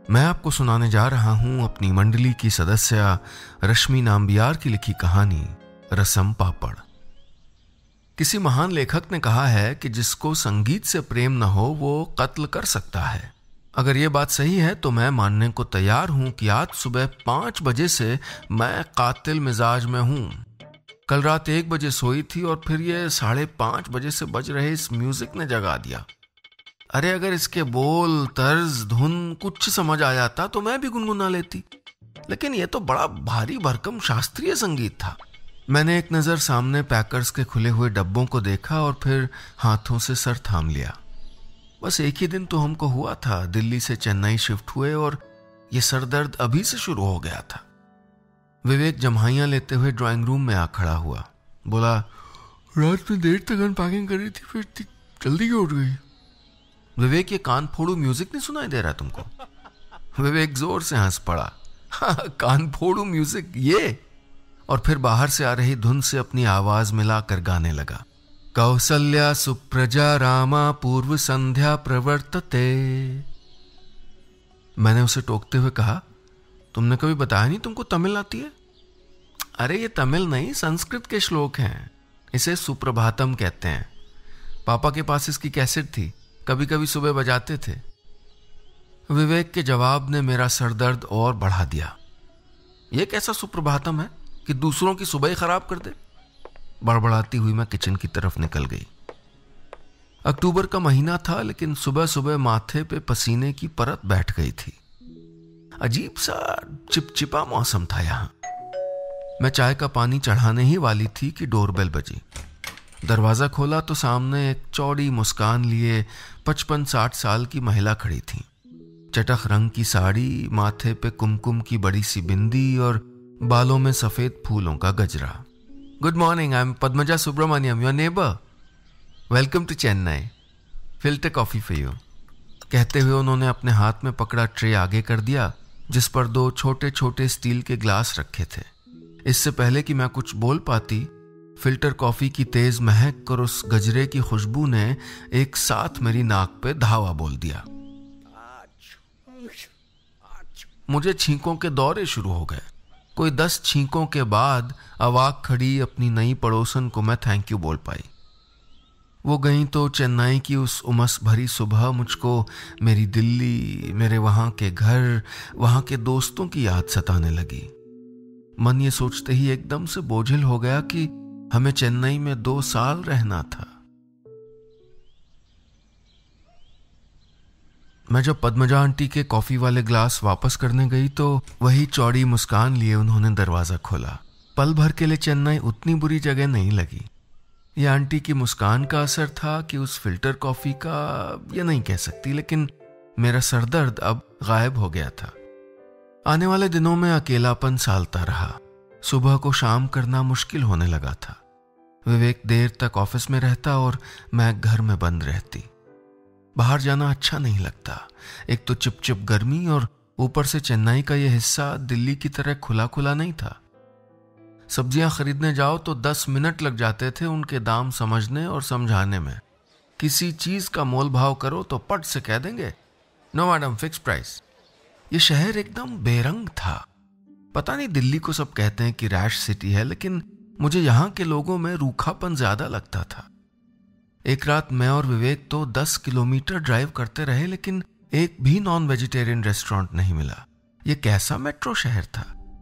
मैं आपको सुनाने जा रहा हूं अपनी मंडली की सदस्य रश्मि नाम्बियार की लिखी कहानी रसम पापड़। किसी महान लेखक ने कहा है कि जिसको संगीत से प्रेम न हो वो कत्ल कर सकता है। अगर ये बात सही है तो मैं मानने को तैयार हूं कि आज सुबह 5 बजे से मैं कातिल मिजाज में हूं। कल रात 1 बजे सोई थी और फिर ये 5:30 बजे से बज रहे इस म्यूजिक ने जगा दिया। अरे अगर इसके बोल, तर्ज, धुन कुछ समझ आ जाता तो मैं भी गुनगुना लेती, लेकिन ये तो बड़ा भारी भरकम शास्त्रीय संगीत था। मैंने एक नज़र सामने पैकर्स के खुले हुए डब्बों को देखा और फिर हाथों से सर थाम लिया। बस एक ही दिन तो हमको हुआ था, दिल्ली से चेन्नई शिफ्ट हुए और ये सरदर्द अभी से शुरू हो गया था। विवेक जम्हाइयाँ लेते हुए ड्राइंग रूम में आ खड़ा हुआ। बोला, रात में देर तक अनपैकिंग कर रही थी, फिर जल्दी क्यों उठ गई? विवेक, ये कान फोड़ू म्यूजिक नहीं सुनाई दे रहा तुमको? विवेक जोर से हंस पड़ा। कान फोड़ू म्यूजिक ये? और फिर बाहर से आ रही धुन से अपनी आवाज मिलाकर गाने लगा। कौसल्या सुप्रजा रामा पूर्व संध्या प्रवर्तते। मैंने उसे टोकते हुए कहा, तुमने कभी बताया नहीं तुमको तमिल आती है? अरे ये तमिल नहीं, संस्कृत के श्लोक हैं, इसे सुप्रभातम कहते हैं। पापा के पास इसकी कैसेट थी, कभी कभी सुबह बजाते थे। विवेक के जवाब ने मेरा सरदर्द और बढ़ा दिया। यह कैसा सुप्रभातम है कि दूसरों की सुबह ही खराब कर दे? बड़बड़ाती हुई मैं किचन की तरफ निकल गई। अक्टूबर का महीना था, लेकिन सुबह सुबह माथे पे पसीने की परत बैठ गई थी। अजीब सा चिपचिपा मौसम था यहां। मैं चाय का पानी चढ़ाने ही वाली थी कि डोरबेल बजी। दरवाजा खोला तो सामने एक चौड़ी मुस्कान लिए 55-60 साल की महिला खड़ी थी। चटख रंग की साड़ी, माथे पे कुमकुम की बड़ी सी बिंदी और बालों में सफेद फूलों का गजरा। Good morning, I am Padmaja Subramaniam, your neighbour. Welcome to Chennai, filter coffee for you. कहते हुए उन्होंने अपने हाथ में पकड़ा ट्रे आगे कर दिया, जिस पर 2 छोटे छोटे स्टील के ग्लास रखे थे। इससे पहले कि मैं कुछ बोल पाती, फिल्टर कॉफी की तेज महक और उस गजरे की खुशबू ने एक साथ मेरी नाक पे धावा बोल दिया। मुझे छींकों के दौरे शुरू हो गए। कोई 10 छींकों के बाद अवाक खड़ी अपनी नई पड़ोसन को मैं थैंक यू बोल पाई। वो गई तो चेन्नई की उस उमस भरी सुबह मुझको मेरी दिल्ली, मेरे वहां के घर, वहां के दोस्तों की याद सताने लगी। मन ये सोचते ही एकदम से बोझिल हो गया कि हमें चेन्नई में 2 साल रहना था। मैं जब पद्मजा आंटी के कॉफी वाले ग्लास वापस करने गई तो वही चौड़ी मुस्कान लिए उन्होंने दरवाजा खोला। पल भर के लिए चेन्नई उतनी बुरी जगह नहीं लगी। यह आंटी की मुस्कान का असर था कि उस फिल्टर कॉफी का, यह नहीं कह सकती, लेकिन मेरा सरदर्द अब गायब हो गया था। आने वाले दिनों में अकेलापन सालता रहा। सुबह को शाम करना मुश्किल होने लगा था। विवेक देर तक ऑफिस में रहता और मैं घर में बंद रहती। बाहर जाना अच्छा नहीं लगता। एक तो चिपचिप गर्मी और ऊपर से चेन्नई का यह हिस्सा दिल्ली की तरह खुला खुला नहीं था। सब्जियां खरीदने जाओ तो 10 मिनट लग जाते थे उनके दाम समझने और समझाने में। किसी चीज का मोल भाव करो तो पट से कह देंगे, नो मैडम, फिक्स प्राइस। यह शहर एकदम बेरंग था। पता नहीं दिल्ली को सब कहते हैं कि रैश सिटी है, लेकिन मुझे यहां के लोगों में रूखापन ज्यादा लगता था। एक रात मैं और विवेक तो 10 किलोमीटर ड्राइव करते रहे, लेकिन एक भी नॉन वेजिटेरियन रेस्टोरेंट नहीं मिला। यह कैसा मेट्रो शहर था।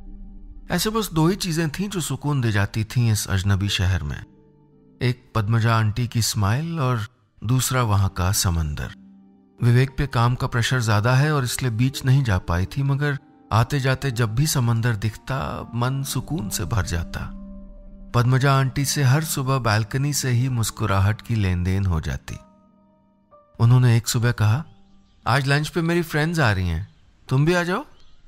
ऐसे बस 2 ही चीजें थीं जो सुकून दे जाती थीं इस अजनबी शहर में। एक पद्मजा आंटी की स्माइल और दूसरा वहां का समंदर। विवेक पे काम का प्रेशर ज्यादा है और इसलिए बीच नहीं जा पाई थी, मगर आते जाते जब भी समंदर दिखता मन सुकून से भर जाता। पद्मजा आंटी से हर सुबह बालकनी से ही मुस्कुराहट की लेन देन हो जाती। उन्होंने एक सुबह कहा, आज लंच पे मेरी फ्रेंड्स आ रही हैं, तुम भी आ जाओ।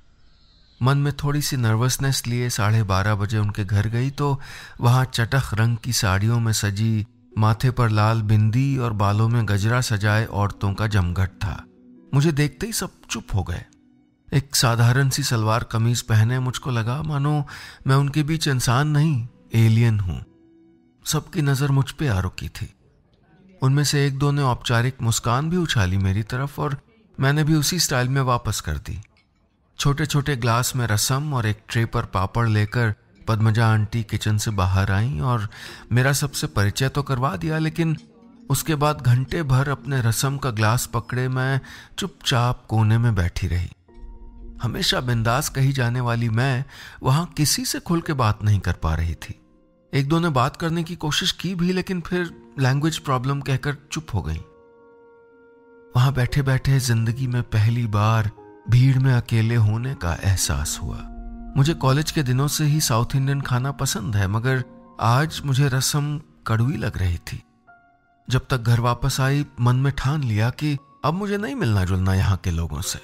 मन में थोड़ी सी नर्वसनेस लिए 12:30 बजे उनके घर गई तो वहां चटख रंग की साड़ियों में सजी, माथे पर लाल बिंदी और बालों में गजरा सजाए औरतों का जमघट था। मुझे देखते ही सब चुप हो गए। एक साधारण सी सलवार कमीज पहने मुझको लगा मानो मैं उनके बीच इंसान नहीं, एलियन हूं। सबकी नजर मुझ पे आ रुकी थी। उनमें से 1-2 ने औपचारिक मुस्कान भी उछाली मेरी तरफ और मैंने भी उसी स्टाइल में वापस कर दी। छोटे छोटे ग्लास में रसम और एक ट्रे पर पापड़ लेकर पद्मजा आंटी किचन से बाहर आई और मेरा सबसे परिचय तो करवा दिया, लेकिन उसके बाद घंटे भर अपने रसम का ग्लास पकड़े मैं चुपचाप कोने में बैठी रही। हमेशा बिंदास कही जाने वाली मैं वहां किसी से खुल के बात नहीं कर पा रही थी। एक दो ने बात करने की कोशिश की भी, लेकिन फिर लैंग्वेज प्रॉब्लम कहकर चुप हो गई। वहां बैठे बैठे जिंदगी में पहली बार भीड़ में अकेले होने का एहसास हुआ। मुझे कॉलेज के दिनों से ही साउथ इंडियन खाना पसंद है, मगर आज मुझे रसम कड़वी लग रही थी। जब तक घर वापस आई मन में ठान लिया कि अब मुझे नहीं मिलना जुलना यहाँ के लोगों से।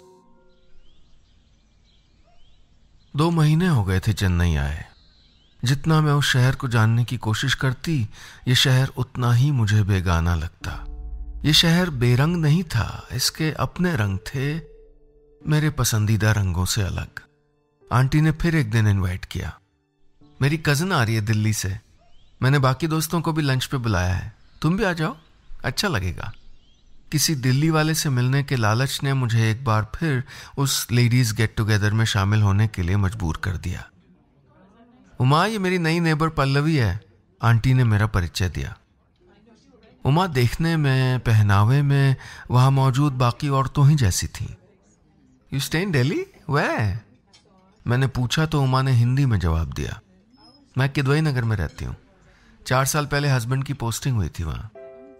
2 महीने हो गए थे चेन्नई आए। जितना मैं उस शहर को जानने की कोशिश करती, ये शहर उतना ही मुझे बेगाना लगता। ये शहर बेरंग नहीं था, इसके अपने रंग थे, मेरे पसंदीदा रंगों से अलग। आंटी ने फिर एक दिन इनवाइट किया। मेरी कजिन आ रही है दिल्ली से, मैंने बाकी दोस्तों को भी लंच पे बुलाया है, तुम भी आ जाओ, अच्छा लगेगा। किसी दिल्ली वाले से मिलने के लालच ने मुझे एक बार फिर उस लेडीज गेट टुगेदर में शामिल होने के लिए मजबूर कर दिया। उमा, ये मेरी नई नेबर पल्लवी है, आंटी ने मेरा परिचय दिया। उमा देखने में, पहनावे में वहां मौजूद बाकी औरतों ही जैसी थी। You stay in Delhi? Where? मैंने पूछा तो उमा ने हिंदी में जवाब दिया। मैं किदवई नगर में रहती हूँ, 4 साल पहले हस्बैंड की पोस्टिंग हुई थी वहां।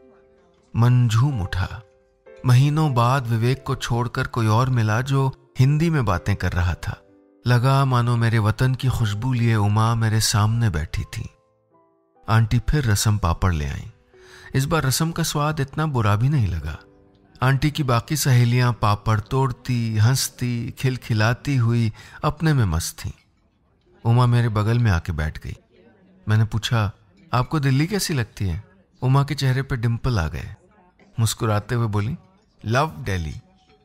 मन झूम उठा। महीनों बाद विवेक को छोड़कर कोई और मिला जो हिंदी में बातें कर रहा था। लगा मानो मेरे वतन की खुशबू लिए उमा मेरे सामने बैठी थी। आंटी फिर रसम पापड़ ले आई। इस बार रसम का स्वाद इतना बुरा भी नहीं लगा। आंटी की बाकी सहेलियां पापड़ तोड़ती, हंसती, खिलखिलाती हुई अपने में मस्त थीं। उमा मेरे बगल में आके बैठ गई। मैंने पूछा, आपको दिल्ली कैसी लगती है? उमा के चेहरे पे डिंपल आ गए। मुस्कुराते हुए बोली, लव दिल्ली।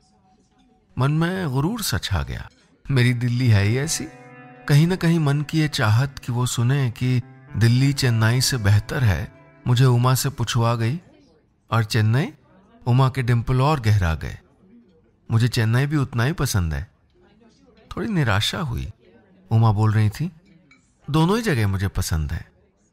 मन में गुरूर सा छा गया। मेरी दिल्ली है ही ऐसी। कहीं ना कहीं मन की ये चाहत कि वो सुने कि दिल्ली चेन्नई से बेहतर है मुझे उमा से पूछवा गई। और चेन्नई? उमा के डिंपल और गहरा गए। मुझे चेन्नई भी उतना ही पसंद है। थोड़ी निराशा हुई। उमा बोल रही थी, दोनों ही जगह मुझे पसंद है।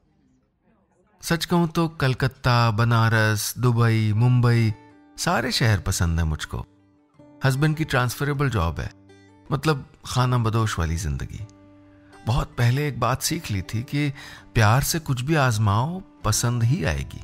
सच कहूं तो कलकत्ता, बनारस, दुबई, मुंबई सारे शहर पसंद है मुझको। हस्बैंड की ट्रांसफरेबल जॉब है, मतलब खाना बदोश वाली जिंदगी। बहुत पहले एक बात सीख ली थी कि प्यार से कुछ भी आजमाओ, पसंद ही आएगी।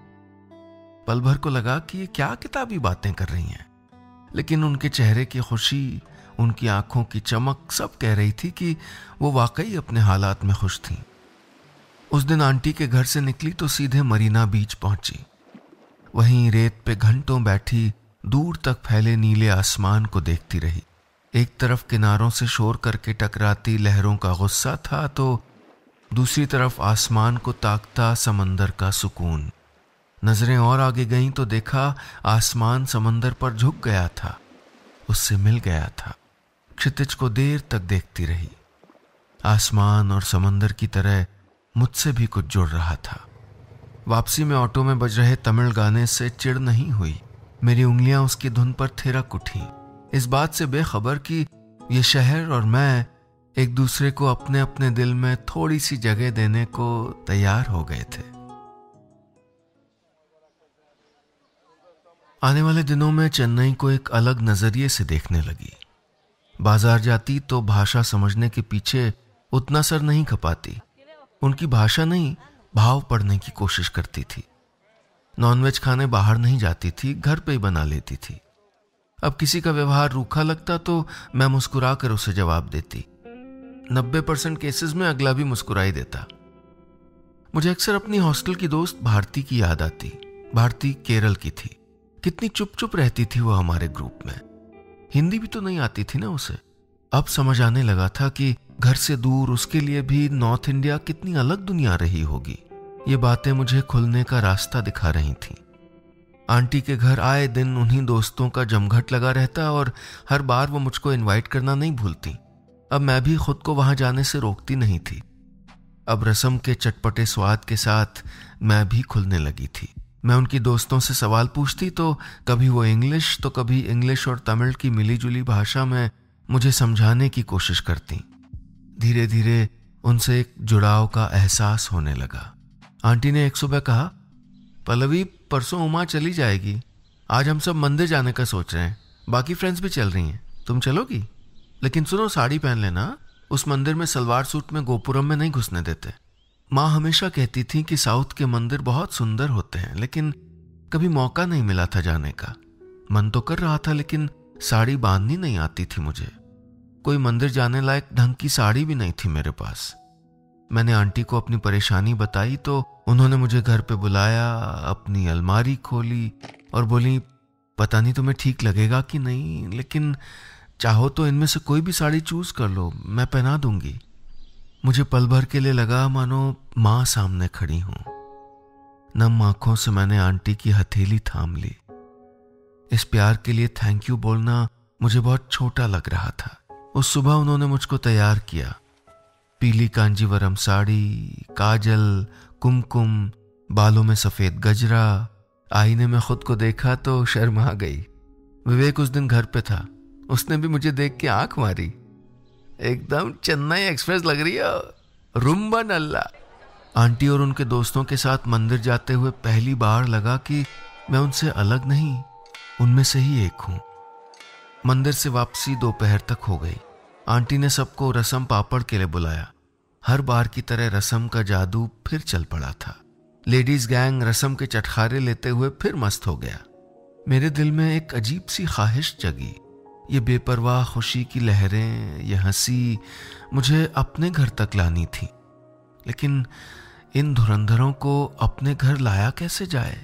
पल भर को लगा कि ये क्या किताबी बातें कर रही हैं, लेकिन उनके चेहरे की खुशी, उनकी आंखों की चमक सब कह रही थी कि वो वाकई अपने हालात में खुश थीं। उस दिन आंटी के घर से निकली तो सीधे मरीना बीच पहुंची। वहीं रेत पे घंटों बैठी दूर तक फैले नीले आसमान को देखती रही। एक तरफ किनारों से शोर करके टकराती लहरों का गुस्सा था, तो दूसरी तरफ आसमान को ताकता समंदर का सुकून। नजरें और आगे गईं तो देखा आसमान समंदर पर झुक गया था, उससे मिल गया था। क्षितिज को देर तक देखती रही। आसमान और समंदर की तरह मुझसे भी कुछ जुड़ रहा था। वापसी में ऑटो में बज रहे तमिल गाने से चिढ़ नहीं हुई। मेरी उंगलियां उसकी धुन पर थिरक उठी, इस बात से बेखबर कि ये शहर और मैं एक दूसरे को अपने अपने दिल में थोड़ी सी जगह देने को तैयार हो गए थे। आने वाले दिनों में चेन्नई को एक अलग नजरिए से देखने लगी। बाजार जाती तो भाषा समझने के पीछे उतना सर नहीं खपाती। उनकी भाषा नहीं, भाव पढ़ने की कोशिश करती थी। नॉनवेज खाने बाहर नहीं जाती थी, घर पे ही बना लेती थी। अब किसी का व्यवहार रूखा लगता तो मैं मुस्कुरा कर उसे जवाब देती। 90% केसेस में अगला भी मुस्कुरा ही देता। मुझे अक्सर अपनी हॉस्टल की दोस्त भारती की याद आती। भारती केरल की थी। कितनी चुप चुप रहती थी वो हमारे ग्रुप में। हिंदी भी तो नहीं आती थी ना उसे। अब समझ आने लगा था कि घर से दूर उसके लिए भी नॉर्थ इंडिया कितनी अलग दुनिया रही होगी। ये बातें मुझे खुलने का रास्ता दिखा रही थीं। आंटी के घर आए दिन उन्हीं दोस्तों का जमघट लगा रहता और हर बार वो मुझको इनवाइट करना नहीं भूलती। अब मैं भी खुद को वहां जाने से रोकती नहीं थी। अब रसम के चटपटे स्वाद के साथ मैं भी खुलने लगी थी। मैं उनकी दोस्तों से सवाल पूछती तो कभी वो इंग्लिश तो कभी इंग्लिश और तमिल की मिलीजुली भाषा में मुझे समझाने की कोशिश करती। धीरे धीरे उनसे एक जुड़ाव का एहसास होने लगा। आंटी ने एक सुबह कहा, पल्लवी परसों उमा चली जाएगी, आज हम सब मंदिर जाने का सोच रहे हैं, बाकी फ्रेंड्स भी चल रही हैं, तुम चलोगी? लेकिन सुनो, साड़ी पहन लेना, उस मंदिर में सलवार सूट में गोपुरम में नहीं घुसने देते। माँ हमेशा कहती थी कि साउथ के मंदिर बहुत सुंदर होते हैं, लेकिन कभी मौका नहीं मिला था जाने का। मन तो कर रहा था लेकिन साड़ी बांधनी नहीं आती थी मुझे। कोई मंदिर जाने लायक ढंग की साड़ी भी नहीं थी मेरे पास। मैंने आंटी को अपनी परेशानी बताई तो उन्होंने मुझे घर पे बुलाया, अपनी अलमारी खोली और बोली, पता नहीं तुम्हें ठीक लगेगा कि नहीं, लेकिन चाहो तो इनमें से कोई भी साड़ी चूज कर लो, मैं पहना दूंगी। मुझे पल भर के लिए लगा मानो माँ सामने खड़ी हूं। नम आंखों से मैंने आंटी की हथेली थाम ली। इस प्यार के लिए थैंक यू बोलना मुझे बहुत छोटा लग रहा था। उस सुबह उन्होंने मुझको तैयार किया। पीली कांजीवरम साड़ी, काजल, कुमकुम, बालों में सफेद गजरा। आईने में खुद को देखा तो शर्मा गई। विवेक उस दिन घर पे था, उसने भी मुझे देख के आंख मारी। एकदम चेन्नई एक्सप्रेस लग रही है, रुम्बा नल्ला। आंटी और उनके दोस्तों के साथ मंदिर जाते हुए पहली बार लगा कि मैं उनसे अलग नहीं, उनमें से ही एक हूं। मंदिर से वापसी दोपहर तक हो गई। आंटी ने सबको रसम पापड़ के लिए बुलाया। हर बार की तरह रसम का जादू फिर चल पड़ा था। लेडीज गैंग रसम के चटखारे लेते हुए फिर मस्त हो गया। मेरे दिल में एक अजीब सी ख्वाहिश जगी। ये बेपरवाह खुशी की लहरें, ये हंसी मुझे अपने घर तक लानी थी, लेकिन इन धुरंधरों को अपने घर लाया कैसे जाए?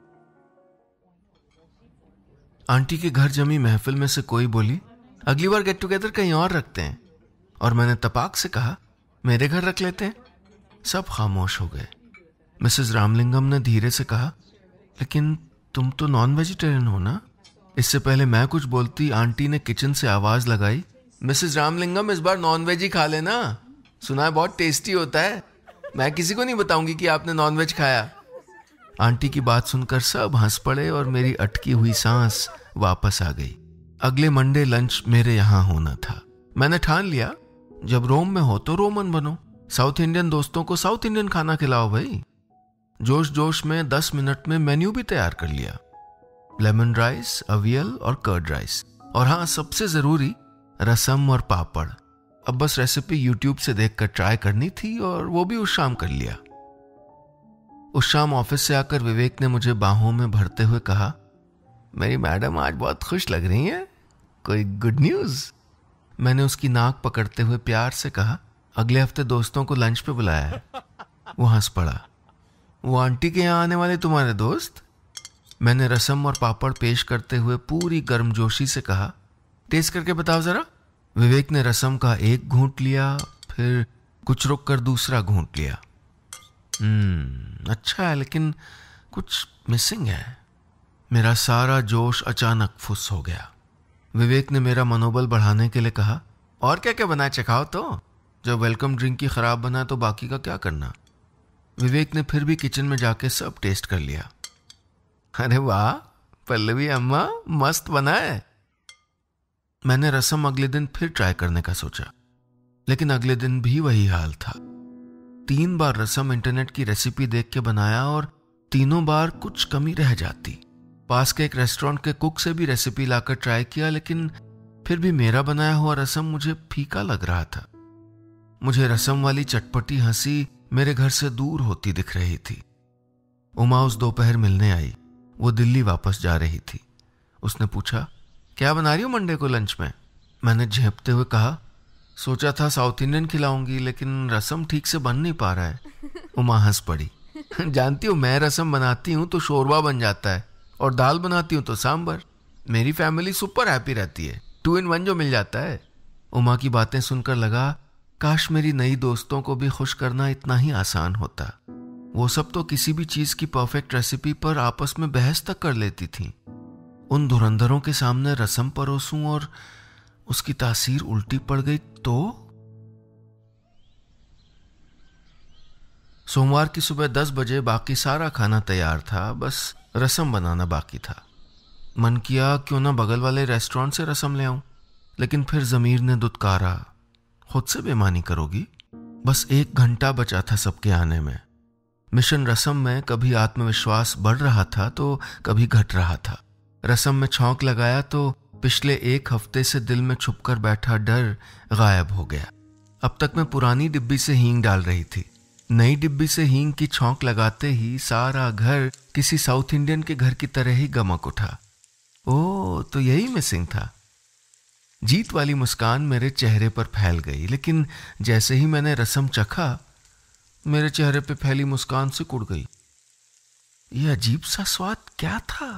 आंटी के घर जमी महफिल में से कोई बोली, अगली बार गेट टुगेदर कहीं और रखते हैं। और मैंने तपाक से कहा, मेरे घर रख लेते हैं। सब खामोश हो गए। मिसेस रामलिंगम ने धीरे से कहा, लेकिन तुम तो नॉन वेजिटेरियन हो ना? इससे पहले मैं कुछ बोलती आंटी ने किचन से आवाज लगाई, मिसेस रामलिंगम इस बार नॉन वेज ही खा लेना, सुना है बहुत टेस्टी होता है। मैं किसी को नहीं बताऊंगी कि आपने नॉन वेज खाया। आंटी की बात सुनकर सब हंस पड़े और मेरी अटकी हुई सांस वापस आ गई। अगले मंडे लंच मेरे यहाँ होना था। मैंने ठान लिया, जब रोम में हो तो रोमन बनो, साउथ इंडियन दोस्तों को साउथ इंडियन खाना खिलाओ भाई। जोश जोश में 10 मिनट में मेन्यू भी तैयार कर लिया। लेमन राइस, अवियल और कर्ड राइस, और हाँ सबसे जरूरी रसम और पापड़। अब बस रेसिपी यूट्यूब से देखकर ट्राई करनी थी और वो भी उस शाम कर लिया। उस शाम ऑफिस से आकर विवेक ने मुझे बाहों में भरते हुए कहा, मेरी मैडम आज बहुत खुश लग रही हैं, कोई गुड न्यूज? मैंने उसकी नाक पकड़ते हुए प्यार से कहा, अगले हफ्ते दोस्तों को लंच पे बुलाया है। वो हंस पड़ा, वो आंटी के यहाँ आने वाले तुम्हारे दोस्त? मैंने रसम और पापड़ पेश करते हुए पूरी गर्मजोशी से कहा, टेस्ट करके बताओ जरा। विवेक ने रसम का एक घूंट लिया, फिर कुछ रुक कर दूसरा घूंट लिया। अच्छा है, लेकिन कुछ मिसिंग है। मेरा सारा जोश अचानक फुस हो गया। विवेक ने मेरा मनोबल बढ़ाने के लिए कहा, और क्या क्या बना चखाओ तो, जब वेलकम ड्रिंक की खराब बना तो बाकी का क्या करना। विवेक ने फिर भी किचन में जाके सब टेस्ट कर लिया। अरे वाह पल्लवी अम्मा, मस्त बना है। मैंने रसम अगले दिन फिर ट्राई करने का सोचा, लेकिन अगले दिन भी वही हाल था। 3 बार रसम इंटरनेट की रेसिपी देख के बनाया और तीनों बार कुछ कमी रह जाती। पास के एक रेस्टोरेंट के कुक से भी रेसिपी लाकर ट्राई किया, लेकिन फिर भी मेरा बनाया हुआ रसम मुझे फीका लग रहा था। मुझे रसम वाली चटपटी हंसी मेरे घर से दूर होती दिख रही थी। उमा उस दोपहर मिलने आई। वो दिल्ली वापस जा रही थी। उसने पूछा, क्या बना रही हो मंडे को लंच में? मैंने झेपते हुए कहा, सोचा था साउथ इंडियन खिलाऊंगी, लेकिन रसम ठीक से बन नहीं पा रहा है। उमा हंस पड़ी, जानती हो मैं रसम बनाती हूँ तो शोरबा बन जाता है, और दाल बनाती हूँ तो सांबर। मेरी फैमिली सुपर हैप्पी रहती है, 2 in 1 जो मिल जाता है। उमा की बातें सुनकर लगा, काश मेरी नई दोस्तों को भी खुश करना इतना ही आसान होता। वो सब तो किसी भी चीज की परफेक्ट रेसिपी पर आपस में बहस तक कर लेती थी। उन धुरंधरों के सामने रसम परोसूं और उसकी तासीर उल्टी पड़ गई तो? सोमवार की सुबह 10 बजे बाकी सारा खाना तैयार था, बस रसम बनाना बाकी था। मन किया क्यों ना बगल वाले रेस्टोरेंट से रसम ले आऊं, लेकिन फिर ज़मीर ने दुत्कारा, खुद से बेईमानी करोगी? बस 1 घंटा बचा था सबके आने में। मिशन रसम में कभी आत्मविश्वास बढ़ रहा था तो कभी घट रहा था। रसम में छौंक लगाया तो पिछले 1 हफ्ते से दिल में छुपकर बैठा डर गायब हो गया। अब तक मैं पुरानी डिब्बी से हींग डाल रही थी, नई डिब्बी से हींग की छौंक लगाते ही सारा घर किसी साउथ इंडियन के घर की तरह ही गमक उठा। ओह, तो यही मिसिंग था। जीत वाली मुस्कान मेरे चेहरे पर फैल गई, लेकिन जैसे ही मैंने रसम चखा, मेरे चेहरे पे फैली मुस्कान से उड़ गई। यह अजीब सा स्वाद क्या था?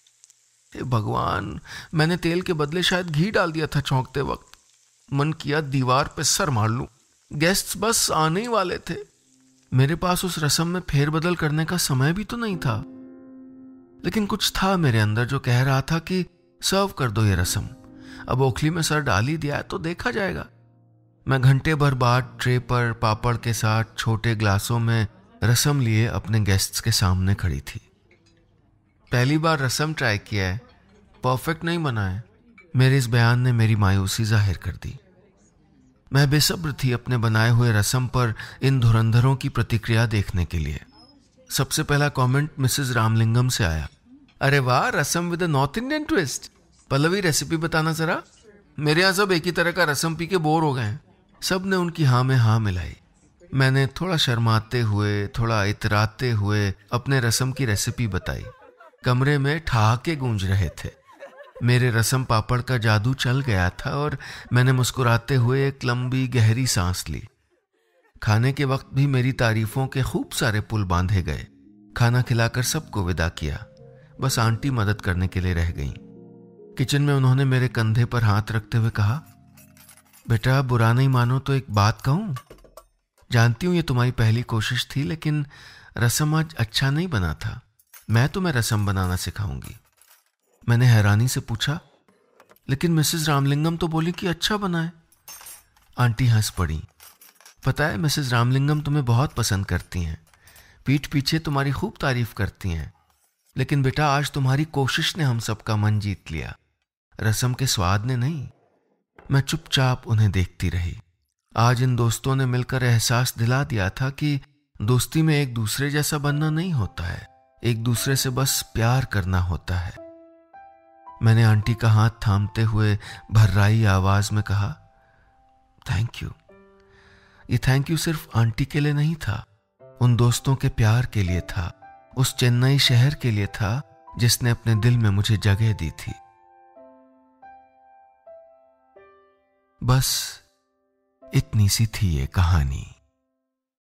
हे भगवान, मैंने तेल के बदले शायद घी डाल दिया था छौंकते वक्त। मन किया दीवार पे सर मार लूं। गेस्ट्स बस आने ही वाले थे। मेरे पास उस रसम में फेरबदल करने का समय भी तो नहीं था, लेकिन कुछ था मेरे अंदर जो कह रहा था कि सर्व कर दो ये रसम। अब ओखली में सर डाल ही दिया है तो देखा जाएगा। मैं घंटे भर बाद ट्रे पर पापड़ के साथ छोटे ग्लासों में रसम लिए अपने गेस्ट्स के सामने खड़ी थी। पहली बार रसम ट्राई किया है, परफेक्ट नहीं बना है। मेरे इस बयान ने मेरी मायूसी जाहिर कर दी। मैं बेसब्र थी अपने बनाए हुए रसम पर इन धुरंधरों की प्रतिक्रिया देखने के लिए। सबसे पहला कमेंट मिसेस रामलिंगम से आया। अरे वाह, rasam with a north Indian twist. Pallavi, recipe बताना जरा। मेरे यहाँ सब एक ही तरह का रसम पी के बोर हो गए हैं। सब ने उनकी हाँ में हाँ मिलाई। मैंने थोड़ा शर्माते हुए, थोड़ा इतराते हुए अपने रसम की रेसिपी बताई। कमरे में ठहाके गूंज रहे थे। मेरे रसम पापड़ का जादू चल गया था और मैंने मुस्कुराते हुए एक लंबी गहरी सांस ली। खाने के वक्त भी मेरी तारीफों के खूब सारे पुल बांधे गए। खाना खिलाकर सबको विदा किया, बस आंटी मदद करने के लिए रह गईं। किचन में उन्होंने मेरे कंधे पर हाथ रखते हुए कहा, बेटा बुरा नहीं मानो तो एक बात कहूं। जानती हूं ये तुम्हारी पहली कोशिश थी, लेकिन रसम आज अच्छा नहीं बना था। मैं तुम्हें रसम बनाना सिखाऊंगी। मैंने हैरानी से पूछा, लेकिन मिसेस रामलिंगम तो बोली कि अच्छा बना है। आंटी हंस पड़ी। पता है, मिसेस रामलिंगम तुम्हें बहुत पसंद करती हैं, पीठ पीछे तुम्हारी खूब तारीफ करती हैं, लेकिन बेटा आज तुम्हारी कोशिश ने हम सबका मन जीत लिया, रसम के स्वाद ने नहीं। मैं चुपचाप उन्हें देखती रही। आज इन दोस्तों ने मिलकर एहसास दिला दिया था कि दोस्ती में एक दूसरे जैसा बनना नहीं होता है, एक दूसरे से बस प्यार करना होता है। मैंने आंटी का हाथ थामते हुए भर्राई आवाज में कहा, थैंक यू। ये थैंक यू सिर्फ आंटी के लिए नहीं था, उन दोस्तों के प्यार के लिए था, उस चेन्नई शहर के लिए था जिसने अपने दिल में मुझे जगह दी थी। बस इतनी सी थी ये कहानी।